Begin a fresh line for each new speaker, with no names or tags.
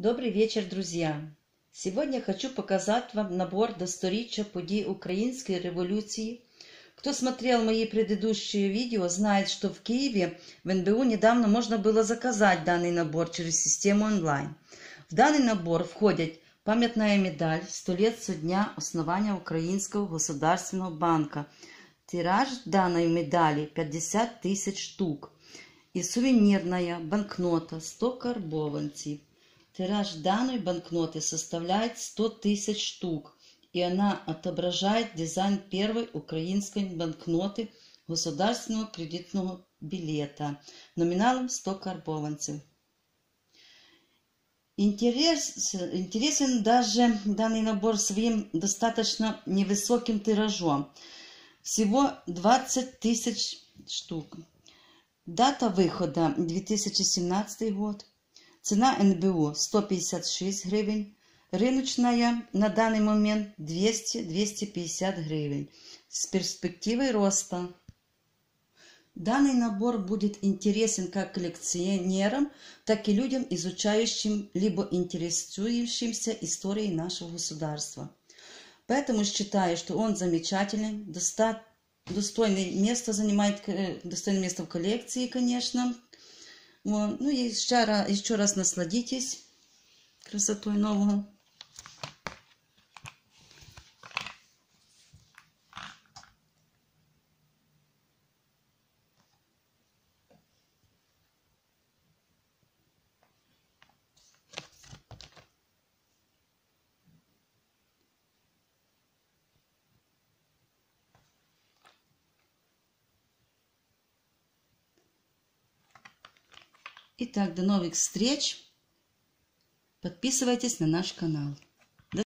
Добрый вечер, друзья! Сегодня я хочу показать вам набор до 100-річчя подій Украинской революции. Кто смотрел мои предыдущие видео, знает, что в Киеве в НБУ недавно можно было заказать данный набор через систему онлайн. В данный набор входят памятная медаль «100 лет со дня основания Украинского государственного банка». Тираж данной медали 50 000 штук. И сувенирная банкнота 100 карбованцев. Тираж данной банкноты составляет 100 000 штук, и она отображает дизайн первой украинской банкноты государственного кредитного билета номиналом 100 карбованцев. Интересен даже данный набор своим достаточно невысоким тиражом. Всего 20 000 штук. Дата выхода 2017 год. Цена НБУ 156 гривен. Рыночная на данный момент 200-250 гривен. С перспективой роста. Данный набор будет интересен как коллекционерам, так и людям, изучающим либо интересующимся историей нашего государства. Поэтому считаю, что он замечательный, достойное место занимает, достойное место в коллекции, конечно. Вот. Ну и еще раз насладитесь красотой нового. Итак, до новых встреч. Подписывайтесь на наш канал.